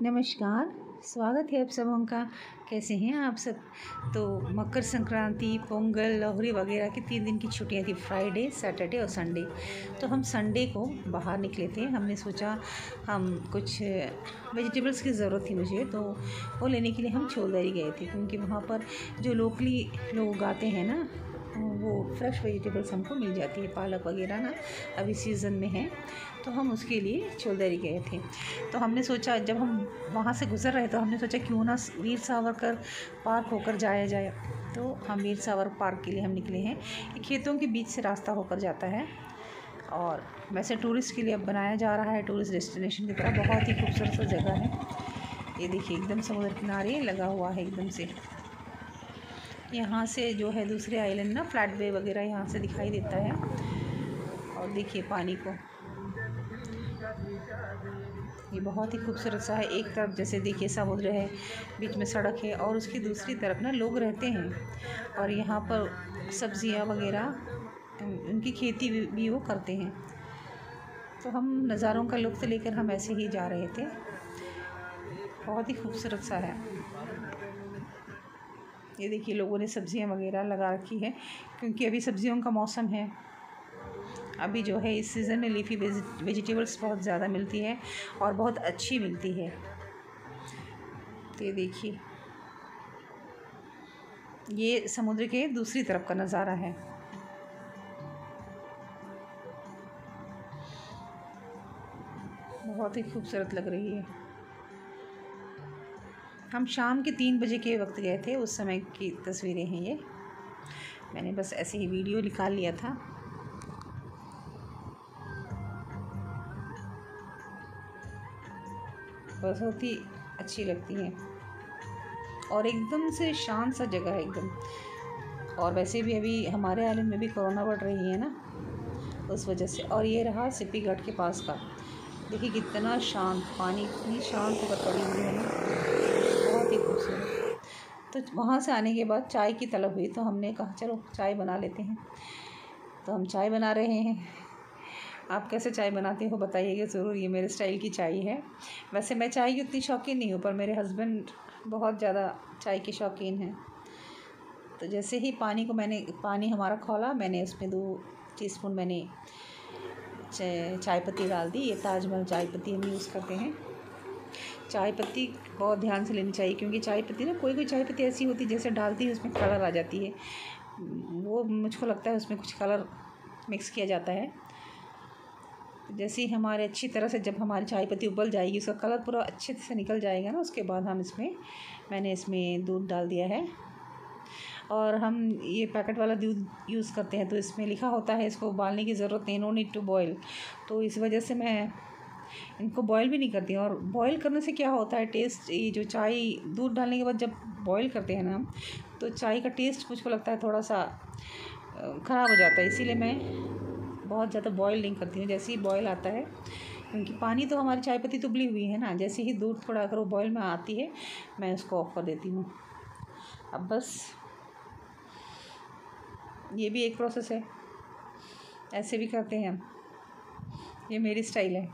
नमस्कार, स्वागत है आप सबों का। कैसे हैं आप सब। तो मकर संक्रांति, पोंगल, लोहड़ी वगैरह की 3 दिन की छुट्टियां थी, फ्राइडे, सैटरडे और संडे। तो हम संडे को बाहर निकले थे। हमने सोचा हम कुछ वेजिटेबल्स की ज़रूरत थी मुझे, तो वो लेने के लिए हम चौधरी गए थे, क्योंकि वहाँ पर जो लोकली लोग उगाते हैं ना, वो फ्रेश वेजिटेबल्स हमको मिल जाती है। पालक वगैरह ना अभी सीज़न में है, तो हम उसके लिए चौधरी गए थे। तो हमने सोचा, जब हम वहाँ से गुज़र रहे तो हमने सोचा क्यों ना वीर सावरकर पार्क होकर जाया जाए। तो हम वीर सावरकर पार्क के लिए हम निकले हैं। ये खेतों के बीच से रास्ता होकर जाता है और वैसे टूरिस्ट के लिए अब बनाया जा रहा है, टूरिस्ट डेस्टिनेशन की तरह। बहुत ही खूबसूरत सा जगह है। ये देखिए, एकदम समुद्र किनारे लगा हुआ है एकदम से। यहाँ से जो है दूसरे आइलैंड ना, फ्लैट बे वगैरह यहाँ से दिखाई देता है। और देखिए पानी को, ये बहुत ही खूबसूरत सा है। एक तरफ जैसे देखिए समुद्र है, बीच में सड़क है, और उसकी दूसरी तरफ ना लोग रहते हैं और यहाँ पर सब्जियाँ वगैरह उनकी खेती भी वो करते हैं। तो हम नज़ारों का लुत्फ़ लेकर हम ऐसे ही जा रहे थे। बहुत ही खूबसूरत सा है। ये देखिए, लोगों ने सब्जियां वगैरह लगा रखी है, क्योंकि अभी सब्जियों का मौसम है। अभी जो है इस सीज़न में लीफी वेजिटेबल्स बहुत ज़्यादा मिलती है और बहुत अच्छी मिलती है। तो ये देखिए, ये समुद्र के दूसरी तरफ का नज़ारा है। बहुत ही खूबसूरत लग रही है। हम शाम के 3 बजे के वक्त गए थे, उस समय की तस्वीरें हैं ये। मैंने बस ऐसे ही वीडियो निकाल लिया था। बहुत ही अच्छी लगती हैं और एकदम से शांत सा जगह है एकदम। और वैसे भी अभी हमारे आइलैंड में भी कोरोना बढ़ रही है ना, उस वजह से। और ये रहा सिप्पी घाट के पास का, देखिए कितना शांत पानी, इतनी शांत होकर पड़ी हुई है ना, बहुत ही खूबसूरत। तो वहाँ से आने के बाद चाय की तलब हुई, तो हमने कहा चलो चाय बना लेते हैं। तो हम चाय बना रहे हैं। आप कैसे चाय बनाते हो बताइएगा ज़रूर। ये मेरे स्टाइल की चाय है। वैसे मैं चाय की उतनी शौकीन नहीं हूँ, पर मेरे हस्बैंड बहुत ज़्यादा चाय के शौकीन हैं। तो जैसे ही पानी हमारा खौला, मैंने उसमें 2 टीस्पून मैंने चाय पत्ती डाल दी। ये ताजमहल चाय पत्ती हम यूज़ करते हैं। चाय पत्ती बहुत ध्यान से लेनी चाहिए, क्योंकि चाय पत्ती ना, कोई चाय पत्ती ऐसी होती है जैसे डालती है उसमें कलर आ जाती है। वो मुझको लगता है उसमें कुछ कलर मिक्स किया जाता है। जैसे ही हमारे अच्छी तरह से, जब हमारी चाय पत्ती उबल जाएगी, उसका कलर पूरा अच्छे से निकल जाएगा ना, उसके बाद मैंने इसमें दूध डाल दिया है। और हम ये पैकेट वाला दूध यूज़ करते हैं, तो इसमें लिखा होता है इसको उबालने की ज़रूरत नहीं, नो नीड टू बॉयल। तो इस वजह से मैं इनको बॉयल भी नहीं करती। और बॉयल करने से क्या होता है, टेस्ट, ये जो चाय दूध डालने के बाद जब बॉयल करते हैं ना हम, तो चाय का टेस्ट मुझको लगता है थोड़ा सा ख़राब हो जाता है। इसीलिए मैं बहुत ज़्यादा बॉयल नहीं करती हूँ। जैसे ही बॉयल आता है, क्योंकि पानी तो हमारी चाय पत्ती तो उबली हुई है ना, जैसे ही दूध थोड़ा अगर वो बॉयल में आती है, मैं उसको ऑफ कर देती हूँ। अब बस ये भी एक प्रोसेस है, ऐसे भी करते हैं हम। ये मेरी स्टाइल है।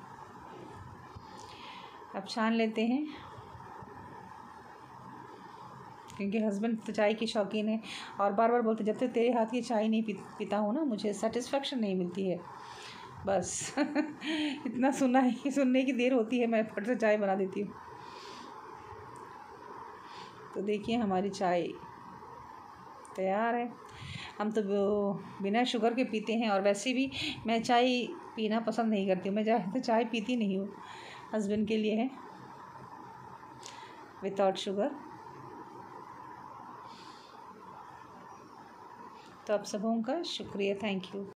अब छान लेते हैं, क्योंकि हस्बैंड तो चाय की शौकीन है और बार बार बोलते, जब तक तेरे हाथ की चाय नहीं पीता हूँ ना, मुझे सेटिस्फेक्शन नहीं मिलती है। बस इतना सुनने की देर होती है, मैं फट से चाय बना देती हूँ। तो देखिए, हमारी चाय तैयार है। हम तो बिना शुगर के पीते हैं, और वैसे भी मैं चाय पीना पसंद नहीं करती हूँ। मैं ज़्यादा चाय पीती नहीं हूँ। हस्बैंड के लिए है विदाउट शुगर। तो आप सबों का शुक्रिया, थैंक यू।